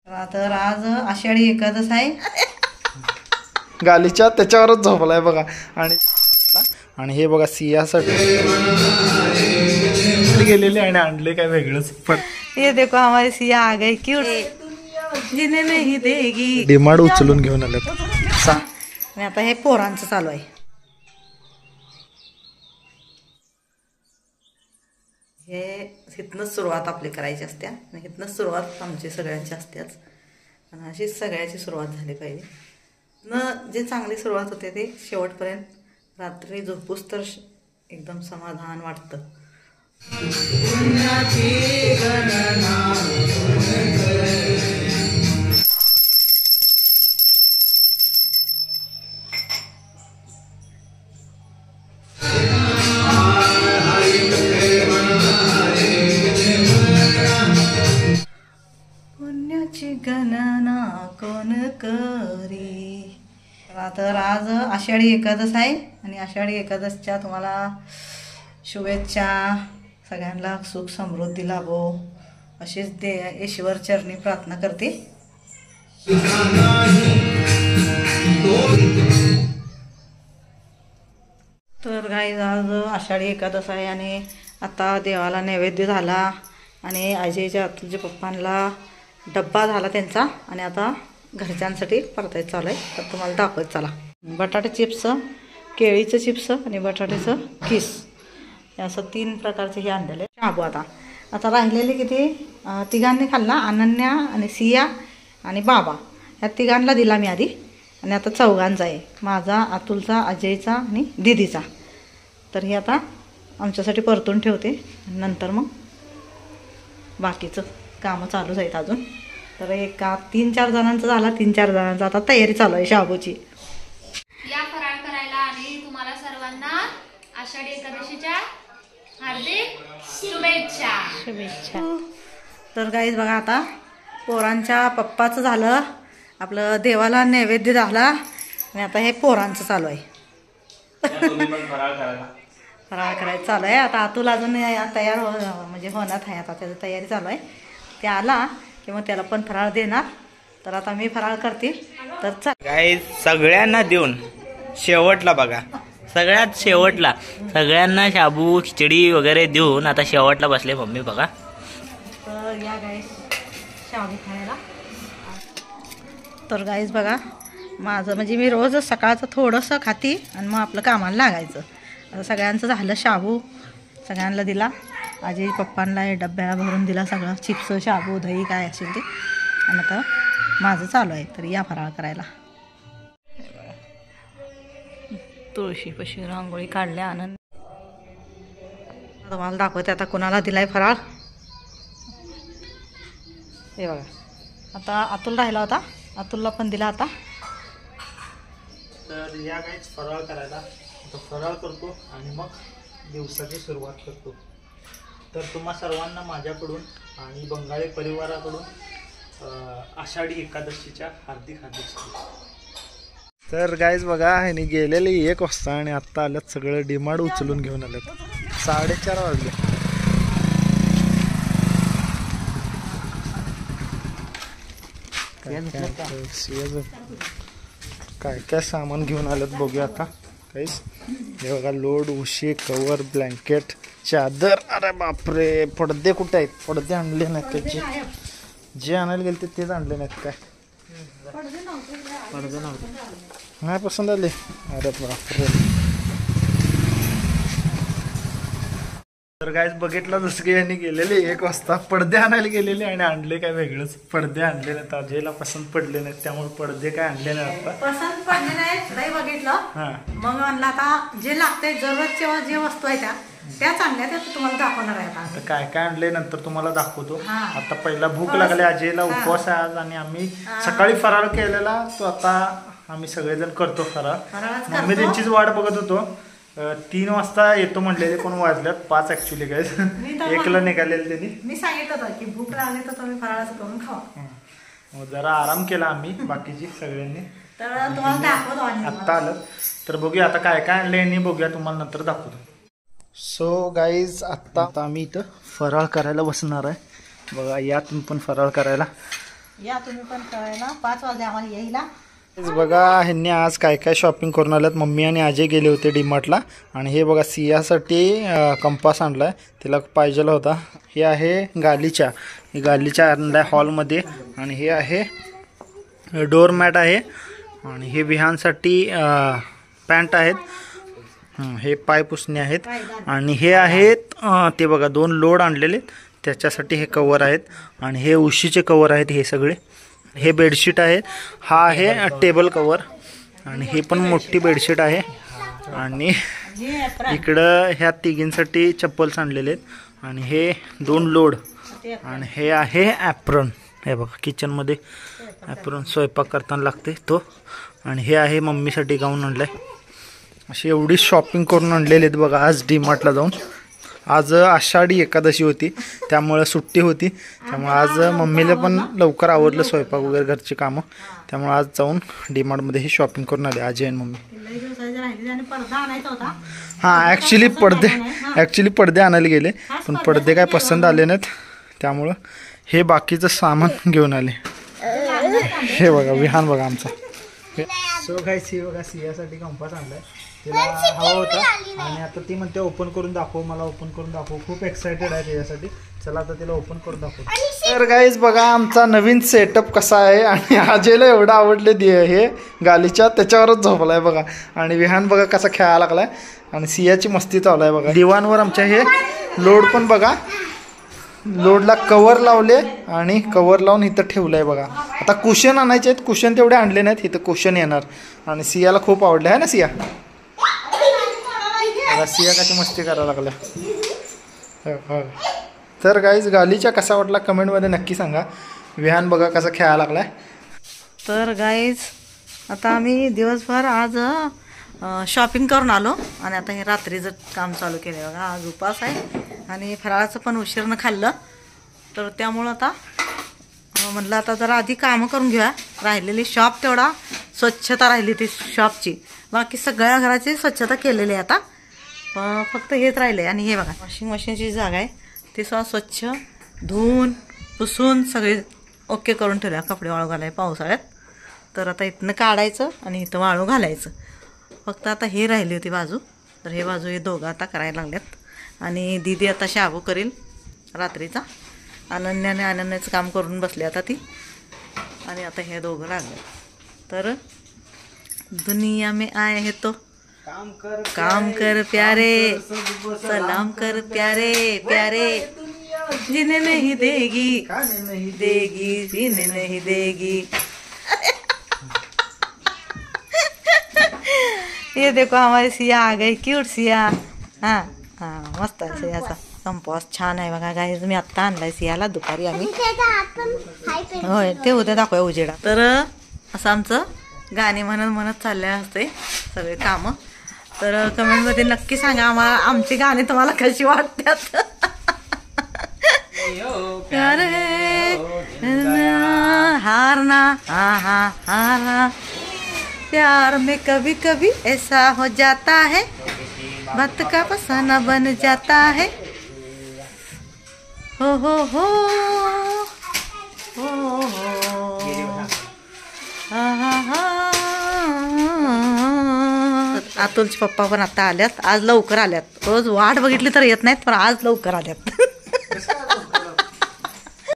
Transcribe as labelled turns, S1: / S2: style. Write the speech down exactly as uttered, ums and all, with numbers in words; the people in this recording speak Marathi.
S1: तर आज आषाढी एकादश आहे.
S2: गालीच्या त्याच्यावरच झोपलाय बघा. आणि आणि हे बघा सियासाठी गेलेले आणि आणले काय वेगळंच. पण
S1: ये देखो हमारी सिया आ गई क्यूट जिने नहीं देगी.
S2: डिमांड उचलून घेऊन आले.
S1: आणि आता हे पोरांचं चालू आहे. हे इथनंच सुरुवात आपली करायची असते. इथनंच सुरुवात आमची सगळ्यांची असतेच. आणि अशीच सगळ्याची सुरुवात झाली पाहिजे. न जे चांगली सुरुवात होते ते शेवटपर्यंत रात्री झोपूस तर एकदम समाधान वाटतं. पुण्याची गणना कोण करी. तर आज आषाढी एकादश आहे आणि आषाढी एकादशच्या तुम्हाला शुभेच्छा. सगळ्यांना सुख समृद्धी लाभो अशीच दे ईश्वर चरणी प्रार्थना करते. तर गाईज आज आषाढी एकादश आहे आणि आता देवाला नैवेद्य झाला आणि आजीच्या अतुलच्या पप्पांना डब्बा झाला त्यांचा. आणि आता घरच्यांसाठी परतायचं चालू आहे. तर तुम्हाला दाखवत चला. बटाटे चिप्स, केळीचं चिप्स आणि बटाट्याचं किस असं तीन प्रकारचे हे आणलेले शाबू. आता आता राहिलेले किती तिघांनी खाल्ला. अनन्या आणि सिया आणि बाबा ह्या तिघांना दिला मी आधी. आणि आता चौघांचा आहे, माझा, अतुलचा, अजयचा आणि दीदीचा. तर हे आता आमच्यासाठी परतून ठेवते. नंतर मग बाकीचं कामं चालूच आहेत अजून. तर एक का तीन चार जणांचं झाला. तीन चार जणांचं आता तयारी चालू आहे शाबूची.
S3: या फराळ करायला आणि तुम्हाला सर्वांना आषाढी एकादशीच्या हार्दिक शुभेच्छा.
S1: शुभेच्छा. तर गाईज बघा आता पोरांच्या पप्पाचं झालं, आपलं देवाला नैवेद्य झाला आणि आता हे पोरांचं चालू आहे. फराळ करायचं चालू आहे. आता अतुल अजून तयार हो म्हणजे होणार आहे. आता त्याची तयारी चालू आहे. ते आला की मग त्याला पण फराळ देणार. तर आता मी फराळ करते. तर चल
S4: गाईज सगळ्यांना देऊन शेवटला बघा, सगळ्यात शेवटला सगळ्यांना शाबू खिचडी वगैरे देऊन आता शेवटला बसले मम्मी बघा.
S1: तर या गाईज शाबू खायला. तर गाईज बघा माझं म्हणजे मी रोज सकाळचं थोडंसं खाती आणि मग आपलं कामाला लागायचं. आता सगळ्यांचं झालं शाबू, सगळ्यांना दिला. आजी पप्पांना डब्याला भरून दिला सगळं, चिप्स, शाबू, दही काय असेल ते. आणि आता माझं चालू आहे. तर या फराळ करायला. तुळशीपाशी रांगोळी काढल्या. आनंद तुम्हाला दाखवते आता कुणाला दिलाय फराळ. हे बघा आता अतुल राहिला होता, अतुलला पण दिला आता.
S2: तर या गाईच फराळ करायला आता फराळ करतो आणि मग दिवसाची सुरुवात करतो. तर तुम्हा सर्वांना माझ्याकडून आणि बंगाली परिवाराकडून आषाढी एकादशीच्या हार्दिक हार्दिक शुभेच्छा. तर गाईज बघा ह्याने गेलेले एक वाजता आणि आत्ता आल्यात सगळं डिमांड उचलून घेऊन आल्यात. साडेचार वाजले. काय काय सामान घेऊन आल्यात बघूया आता. काहीच हे बघा लोड, उशी, कवर, ब्लँकेट, चादर. अरे बापरे, पडदे कुठे आहेत? पडदे आणले नाहीत त्याचे. जे आणायला गेले तेच आणले नाहीत काय? पडदे नव्हते, नाही पसंत आले. अरे बापरे. तर गाईज बघितलं जसं की यांनी गेलेले एक वाजता पडदे आणायला गेलेले आणि आणले काय वेगळंच. पडदे आणले नाहीत, अजयला पसंत पडले नाहीत त्यामुळे पडदे काय आणले नाही. आता
S1: पसंत पडले नाहीत, नाही बघितलं. मग म्हणलं आता जे लागते जरूरच्या जे वस्तू आहेत त्या त्याच आणल्या, त्या तुम्हाला दाखवणार आहे. आता
S2: काय काय आणले नंतर तुम्हाला दाखवतो. आता पहिला भूक लागली, अजयला उपवास आहे आज आणि आम्ही सकाळी फराळ केलेला तो आता आम्ही सगळेजण करतो फराळ. मम्मी त्यांचीच वाट बघत होतो. तीन वाजता येतो म्हटलेले, कोण वाजल्यात पाच ऍक्च्युली काय एकला निघालेले त्यांनी.
S1: मी सांगितलं होतं की भूक लागली तर तुम्ही फराळाचं करून खावा.
S2: जरा आराम केला आम्ही बाकीची सगळ्यांनी.
S1: तर तुम्हाला दाखवतो
S2: आत्ता आलं. तर बघूया आता काय काय आणले यांनी, बघूया तुम्हाला नंतर दाखवतो. सो गाईज आत्ता आता आम्ही इथं फराळ करायला बसणार आहे. बघा या तुम्ही पण फराळ करायला.
S1: या तुम्ही पण कळायला पाच वाजले आम्हाला यायला.
S2: बघा ह्यांनी आज काय काय शॉपिंग करून आल्यात. मम्मी आणि अजय गेले होते डीमार्टला आणि हे बघा सियासाठी कंपास आणलाय, तिला पाहिजेला होता. हे आहे गालीचा, हे गालीचा आणलाय हॉलमध्ये. आणि हे आहे डोअर मॅट आहे. आणि हे विहानसाठी पॅन्ट आहेत. हे पाय पुसणे आहेत. आणि हे आहेत ते बघा दोन लोड आणलेले त्याच्यासाठी हे कवर आहेत. आणि हे उशीचे कवर आहेत हे सगळे. हे बेडशीट आहे. हा आहे टेबल कवर. आणि हे पण मोठी बेडशीट आहे. आणि इकडं ह्या तिघींसाठी चप्पल्स आणलेले आहेत. आणि हे दोन लोड. आणि हे आहे ॲप्रॉन, हे बघा किचनमध्ये ॲप्रॉन स्वयंपाक करताना लागते तो. आणि हे आहे मम्मीसाठी गाऊन आणलाय. अशी एवढी शॉपिंग करून आणलेली आहेत बघा आज डीमार्टला जाऊन. आज आषाढी एकादशी होती त्यामुळं सुट्टी होती, त्यामुळे आज मम्मीला पण लवकर आवरलं स्वयंपाक वगैरे घरची कामं. त्यामुळे आज जाऊन डीमार्टमध्ये ही शॉपिंग करून आले अजय आणि मम्मी. हां ॲक्च्युली पडदे ॲक्च्युली पडदे आणायला गेले पण पडदे काय पसंत आले नाहीत, त्यामुळं हे बाकीचं सामान घेऊन आले. हे बघा विहान बघा आमचा. सो काय सी बघा सियासाठी कंपास आणलाय, तिला हवा होता. आणि आता ती म्हणते ओपन करून दाखव, मला ओपन करून दाखव. खूप एक्सायटेड आहे त्याच्यासाठी. चला आता तिला ओपन करून दाखव. तर गाईज बघा आमचा नवीन सेटअप कसा आहे. आणि अजयला एवढं आवडले दे हे गालीच्या, त्याच्यावरच झोपलाय बघा. आणि विहान बघा कसा खेळायला लागलाय. आणि सियाची मस्ती चालू आहे बघा. दिवाणवर आमच्या हे लोड पण बघा, लोडला कवर लावले आणि कवर लावून इथं ठेवलंय बघा. आता कुशन आणायचे आहेत, कुशन तेवढे आणले नाहीत, इथं कुशन येणार. आणि सियाला खूप आवडले आहे ना सिया. सिया कशी मस्ती करायला लागल्या. तर गाईज गालीच्या कसा वाटला कमेंटमध्ये नक्की सांगा. विहान बघा कसा खेळायला लागलाय.
S1: तर गाईज आता आम्ही दिवसभर आज शॉपिंग करून आलो आणि आता हे रात्रीचं काम चालू केलं बघा. आज उपास आहे आणि फराळाचं पण उशीरनं खाल्लं, तर त्यामुळं आता म्हटलं आता जरा आधी कामं करून घेऊया. राहिलेली शॉप तेवढा स्वच्छता राहिली ती शॉपची, बाकी सगळ्या घराची स्वच्छता केलेली आहे आता. फक्त हेच राहिले. आणि हे बघा वॉशिंग मशीनची जागा आहे ती सुद्धा स्वच्छ धुवून पुसून सगळे ओके करून ठेवल्या. कपडे वाळू घालाय पावसाळ्यात, तर आता इथनं काढायचं आणि इथं वाळू घालायचं. फक्त आता हे राहिली होती बाजू, तर हे बाजू हे दोघं आता करायला लागल्यात. आणि दीदी आता शाबू करेल रात्रीचा. अनन्याने अनन्याचं काम करून बसले आता ती. आणि आता हे दोघं लागले. तर दुनिया में आए है तो काम कर काम कर प्यारे, सलाम कर प्यारे प्यारे. जीने नहीं देगी खाने नहीं देगी, जीने नहीं देगी. ये देखो हमारी सिया आ गई, क्यूट सिया. हां हां मस्त आहे सियाचा कंपास, छान आहे बघा गाईज. मी आत्ता आणलाय सियाला दुपारी आम्ही. होय ते उद्या दाखवूया उजेडा. तर असं आमचं गाणे म्हणत म्हणत चालले असते सगळे कामं. तर कमेंटमध्ये नक्की सांगा आम्हाला आमची गाणी तुम्हाला कशी वाटतात. हारना हा हा हारना प्यार में कभी कभी ऐसा हो जाता है, बात का फसाना बन जाता है. हो हो हो हो हो हा हा हा. अतुलचे पप्पा पण आता आल्यात, आज लवकर आल्यात. रोज वाट बघितली तर येत नाहीत, पण आज लवकर आल्यात.